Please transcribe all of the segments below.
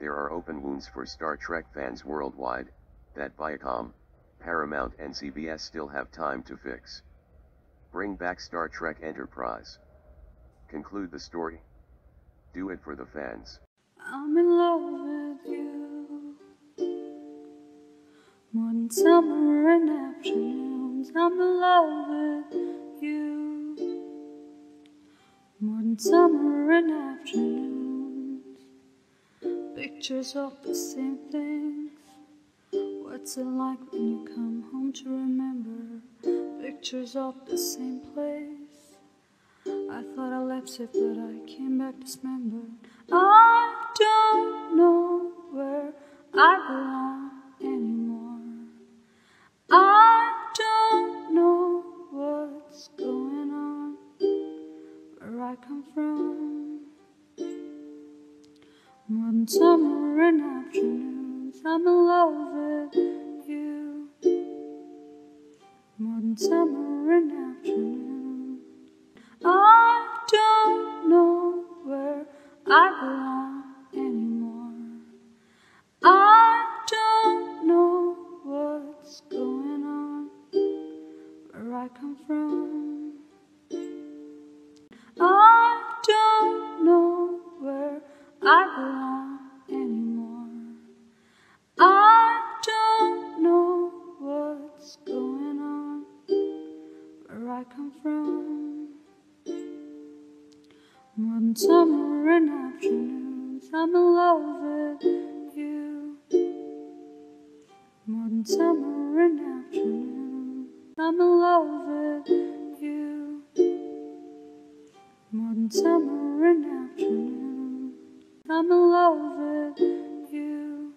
There are open wounds for Star Trek fans worldwide, that Viacom, Paramount and CBS still have time to fix. Bring back Star Trek Enterprise. Conclude the story. Do it for the fans. I'm in love with you. More than summer and afternoons, I'm in love with you. More than summer and afternoons, pictures of the same things. What's it like when you come home to remember pictures of the same place? I thought I left it, but I came back dismembered. I don't know where I belong anymore. I don't know what's going on, where I come from. More than summer and afternoons, I'm in love with you. More than summer and afternoons, I don't know where I belong anymore. I don't know what's going on, where I come from. I don't know where I belong anymore. I don't know what's going on, where I come from. More than summer and afternoons, I'm in love with you. More than summer and afternoons, I'm in love with you. More than summer and afternoons, I'm in love with you.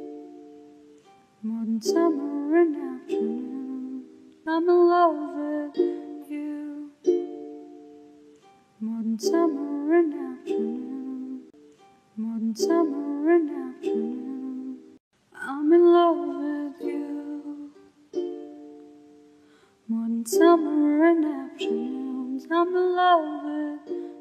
More than summer and afternoons, I'm in love with you. More than summer and afternoon, more than summer and afternoon, I'm in love with you. More than summer and afternoons, I'm in love with